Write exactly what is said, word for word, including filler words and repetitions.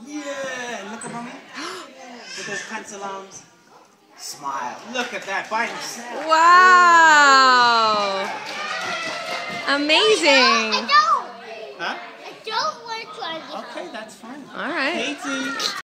Yeah, look at mommy. With those pencil arms. Smile. Look at that by himself. Wow. Amazing. I don't. Huh? I don't want to try this. Okay, that's fine. All right. Katie.